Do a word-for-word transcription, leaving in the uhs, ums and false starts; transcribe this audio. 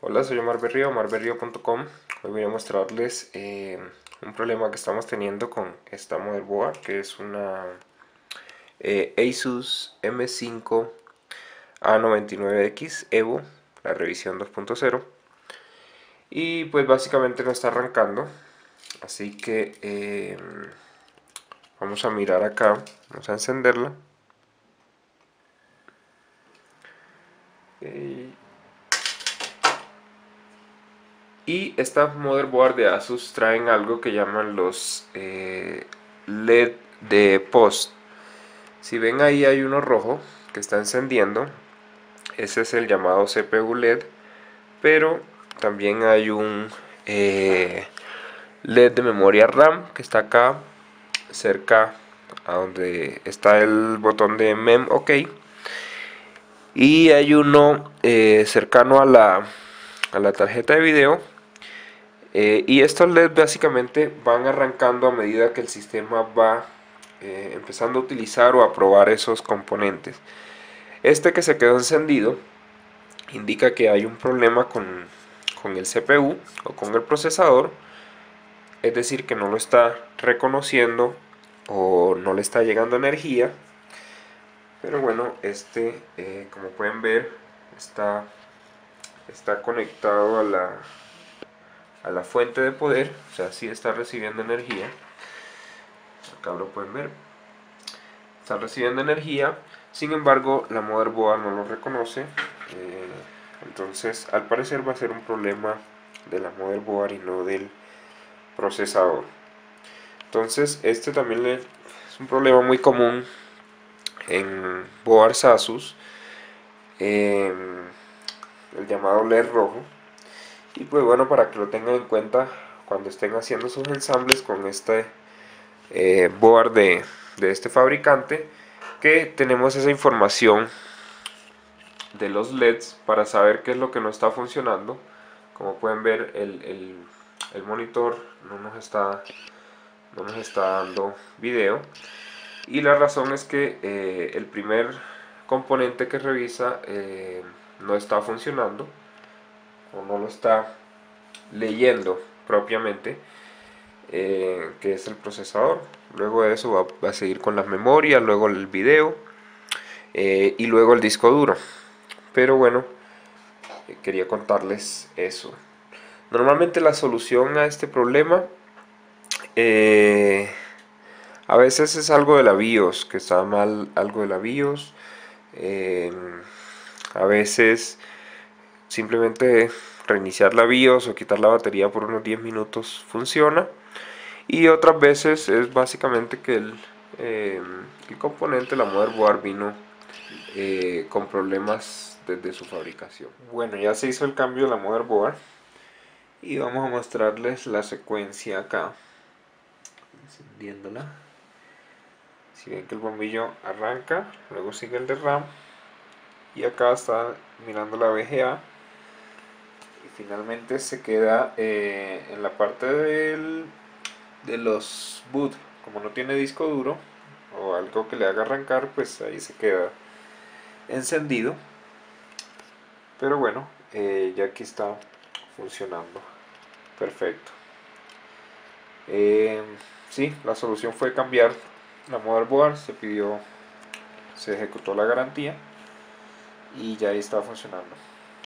Hola, soy Omar Berrío, omar berrío punto com. Hoy voy a mostrarles eh, un problema que estamos teniendo con esta motherboard, que es una eh, Asus M cinco A noventa y nueve X Evo, la revisión dos punto cero. Y pues básicamente no está arrancando, así que eh, vamos a mirar acá, vamos a encenderla. Okay. Y estas motherboard de Asus traen algo que llaman los eh, L E D de post. Si ven, ahí hay uno rojo que está encendiendo, ese es el llamado C P U L E D, pero también hay un eh, L E D de memoria RAM que está acá cerca a donde está el botón de Mem OK, y hay uno eh, cercano a la, a la tarjeta de video. Eh, y estos L E D básicamente van arrancando a medida que el sistema va eh, empezando a utilizar o a probar esos componentes. Este que se quedó encendido indica que hay un problema con, con el C P U o con el procesador, es decir, que no lo está reconociendo o no le está llegando energía. Pero bueno, este eh, como pueden ver está, está conectado a la, a la fuente de poder, o sea, sí está recibiendo energía. Acá lo pueden ver, está recibiendo energía, sin embargo la motherboard no lo reconoce. eh, entonces al parecer va a ser un problema de la motherboard y no del procesador. Entonces este también es un problema muy común en boards Asus, eh, el llamado L E D rojo. Y pues bueno, para que lo tengan en cuenta cuando estén haciendo sus ensambles con este eh, board de, de este fabricante, que tenemos esa información de los L E Ds para saber qué es lo que no está funcionando. Como pueden ver, el, el, el monitor no nos está no nos está dando video, y la razón es que eh, el primer componente que revisa eh, no está funcionando o no lo está leyendo propiamente, eh, que es el procesador. Luego de eso va, va a seguir con las memorias, luego el video eh, y luego el disco duro. Pero bueno, eh, quería contarles eso. Normalmente la solución a este problema eh, a veces es algo de la BIOS, que está mal algo de la BIOS. Eh, a veces simplemente reiniciar la BIOS o quitar la batería por unos diez minutos funciona. Y otras veces es básicamente que el, eh, el componente, la motherboard, vino eh, con problemas desde su fabricación. Bueno, ya se hizo el cambio de la motherboard y vamos a mostrarles la secuencia acá, encendiéndola. Si ven que el bombillo arranca, luego sigue el de RAM, y acá está mirando la V G A, y finalmente se queda eh, en la parte del, de los boot. Como no tiene disco duro o algo que le haga arrancar, pues ahí se queda encendido. Pero bueno, eh, ya aquí está funcionando perfecto. Eh, sí, la solución fue cambiar la motherboard, se pidió, se ejecutó la garantía y ya ahí está funcionando.